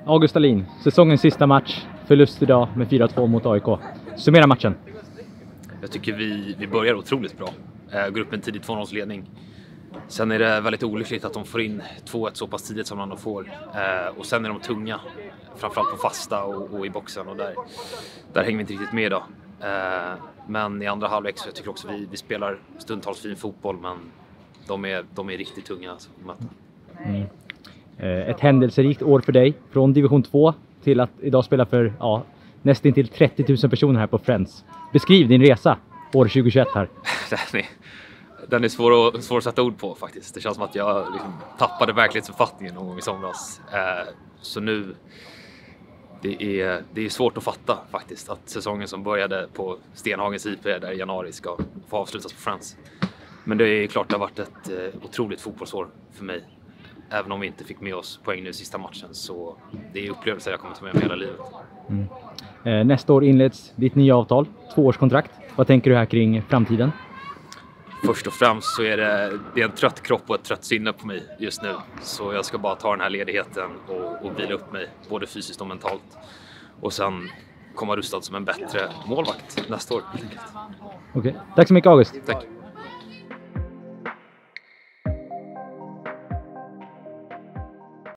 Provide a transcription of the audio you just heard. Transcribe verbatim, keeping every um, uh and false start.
August Dahlin, säsongens sista match, förlust idag med fyra två mot A I K. Summera matchen. Jag tycker vi, vi börjar otroligt bra. Eh, går upp en tidig två noll-ledning. Sen är det väldigt olyckligt att de får in två ett så pass tidigt som de får. Eh, och sen är de tunga, framförallt på fasta och, och i boxen. Och där, där hänger vi inte riktigt med idag. Eh, men i andra halvlek så jag tycker också vi, vi spelar stundtals fin fotboll, men de är, de är riktigt tunga. Alltså, mm. eh, ett händelserikt år för dig, från division två till att idag spela för ja, nästan till trettio tusen personer här på Friends. Beskriv din resa år tjugohundratjugoett här. den, är, den är svår att, svår att sätta ord på faktiskt. Det känns som att jag liksom tappade verklighetsuppfattningen någon gång i somras. Eh, så nu, det är, det är svårt att fatta faktiskt att säsongen som började på Stenhagens I P där i januari ska få avslutas på Friends. Men det är klart det har varit ett eh, otroligt fotbollsår för mig. Även om vi inte fick med oss poäng nu i sista matchen, så det är upplevelser jag kommer ta med mig hela livet. Mm. Eh, nästa år inleds ditt nya avtal, tvåårskontrakt. Vad tänker du här kring framtiden? Först och främst så är det, det är en trött kropp och ett trött sinne på mig just nu. Så jag ska bara ta den här ledigheten och, och vila upp mig, både fysiskt och mentalt. Och sen komma rustad som en bättre målvakt nästa år. Okej, tack så mycket August. Tack.